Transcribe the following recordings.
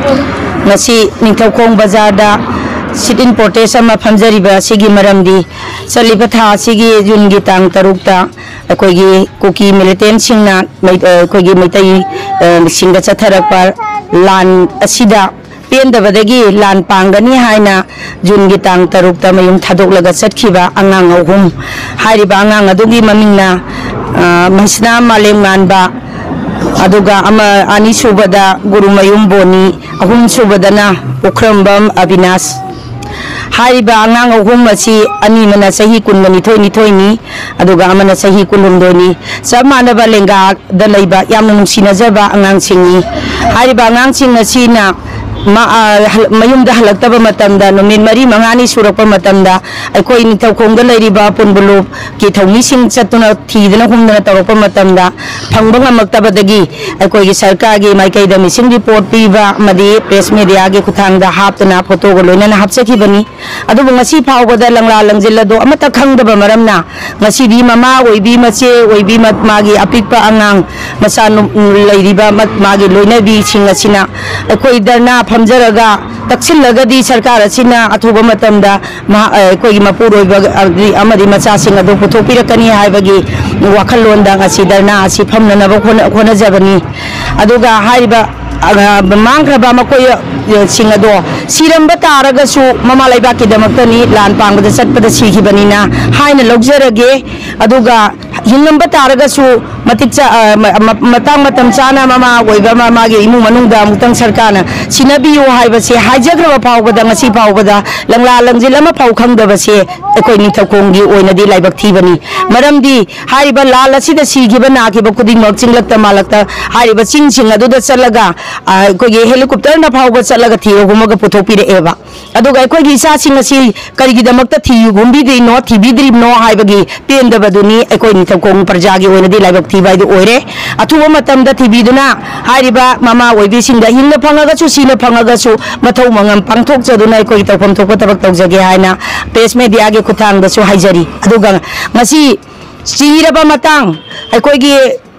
ngasi Ningthaukhong bazar da sit in protest ama phamjariba sigi maramdi chaliba tha sigi jun gi tang tarukta akoi gi kuki militant singna akoi gi maitai singa chatharakpa lan asida pendabadagi lan pangani haina jun gi tang tarukta mayum thadok laga chatkhiba angang ahum hairiba angang adugi mamingna masna malem manba aduga ama ani subada gurumayum boni ahum subadana ukhrambam Avinash hairiba angang ahum asi ani mana sahi kunmani thoi ni aduga amana sahi kunlumdoni samanaba lenga da leiba yamna nungsinajaba angang singi hairiba angang sing asina mayum da halaktaba matamda numin mari mangani surakpa matamda aikoi Ningthaukhong da leiriba punbulu ki thongmi sing chatuna thidana humdana tawrakpa matamda phangba ngamaktabadagi aikoi gi sarkar gi maikei da missing report piba madi press media gi kuthangda haptuna photo go loinana hapsakhibani adubu ngasi phawbada langla langjilado amata khangdaba maramna ngasi di mama oibi mache oibi magi apikpa angang masanu leiriba magi loinabi singasina aikoi darna famjaraga taksilagadi sarkar asina athuba matamda koi mapuroiba amadi macha sing adu puthokpirakani haibagi wakhalonda ngasi darna asi famnanaba khona jabani aduga haiba mangkraba makoi singado siramba taragasu mama laibaki damaktani lan pangbada satpada sikhibani na haina logjarage aduga hinamba taragasu matikcha matang matam chana mama oiba mama ge imu manungda mutang sarkana sinabiyo haibase haijagraba phawbada ngasi phawbada langla langjilama phaw khangdabase ekoi Ningthaukhong gi oinadi laibak thibani maramdi haiba lal asida sigiba nakiba kuding mak chinglakta malakta haiba chingsing aduda chalaga ekoi ge helicopter na phawba chalaga thiyogumaga puthokpire eba aduga ekoi gi sa sing asi karigi damakta thiyu gumbidri no thibidri no haibagi pendabaduni ekoi Ningthaukhong parjagi oinadi laibak thibai du oire athuba matamda thibiduna hariba mama oibi singda hinna phangaga chu sina phangaga chu mathau mangam pangthok chaduna ekoi tawpham thokpa tabak tawjage haina press media ge kuthang da chu haijari aduga ngasi chiraba matang ekoi gi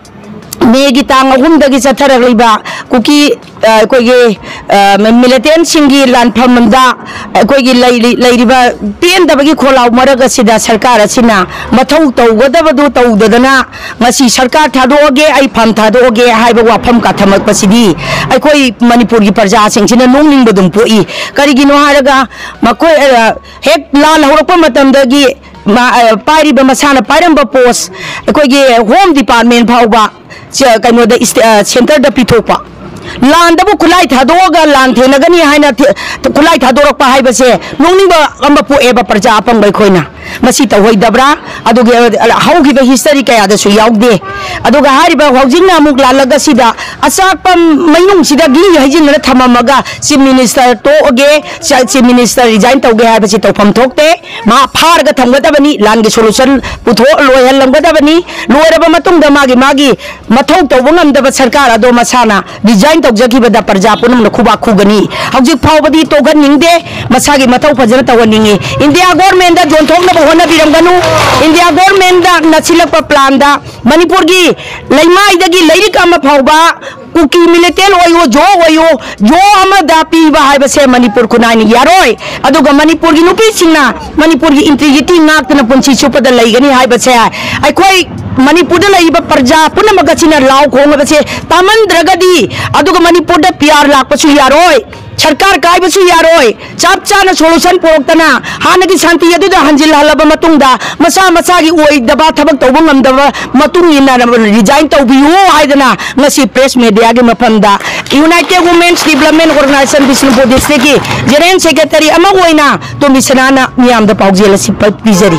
मेगी तांग अहुमदगी चथरगलिबा कुकी कोइगे militant सिंगी लानफमदा कोइगे लैरिबा पेंदबगी खोलाव मरगा सिदा सरकार असिना मथौ तौगदबदु तौददना ngasi सरकार थादोगे आई फम थादोगे हाइबा वाफम का थमकपसिदी अखोई मणिपुर की प्रजा सिंगसिना नोंगलिंगबदुम पोई करिगिनो हारगा मखोई हेक लाल हौरप मतमदगी पारिबा मसाना पारंबा पोस्ट अखोई होम डिपार्टमेंट फाउबा कनोद सेंटर द पिथोपा लांदबु खुलाई थादोगा लान थेनगनी हाइना खुलाई थादोरकपा हाइबसे नोंनिबा अम्बा पोएबा प्रजा अपंगै खोइना मसी तहोइदब्रा अदुगे हौगिबा हिस्टरी कयादसु याउदे अदुगा हारिबा हौजिंगना अमुक लालगा सिदा अचाकपा मैनुंग सिदा गी हाइजिन थममगा चीफ मिनिस्टर तोगे चीफ मिनिस्टर रिजाइन तौगे हाइबसे तौफम थोकते मा फारगा थमगदबनी लानगे सोल्यूशन पुथो लोयहलंगदबनी लोयरबा मतुंगदा मागी मथौ तौबो ngamdaba सरकार अदो मसाना डिजाइन तौजखिबदा प्रजा पुनमना खुबा खुगनी हौजिक फावबदी तोगनिंगदे मसागी मथौ फजन तवनिंगी इंडिया गवर्नमेंट दा जोनथोंगना होना बिरंगनु इंडिया गवर्नमेंट दा नसिलप प्लान दा मणिपुर की लैमाइदगी लैरिक अमा फावबा कुकी मिलिटेंट ओयो जो अमदा पीबा हाइबसे मणिपुर खुनाइनि यारोय अदुगा मणिपुर की नुपी सिंगना मणिपुर की इंटीग्रिटी नाक्तना पुंसी सुपदा लैगनी हाइबसे अखोई मणिपुर दा प्रजा पुनमगसिना लाव खोंगबसे तामंद्रगदी अदुगा मणिपुर दा पीआर लाकपसु यारोय सरकार कायबसु यारोय चाप चाना सोल्यूशन पोरक्तना हानगी शांति अदुदा हंजिल हलबा मतुंगदा मसा मसागी ओइदबा थबक तौबो ngamdaba matung ina resign tौबियो हाइदना ngasi press media gi mafamda United Women's Development Organization Bishnupur district ki general secretary ama oina to misanana miyam da paujela sipat pizari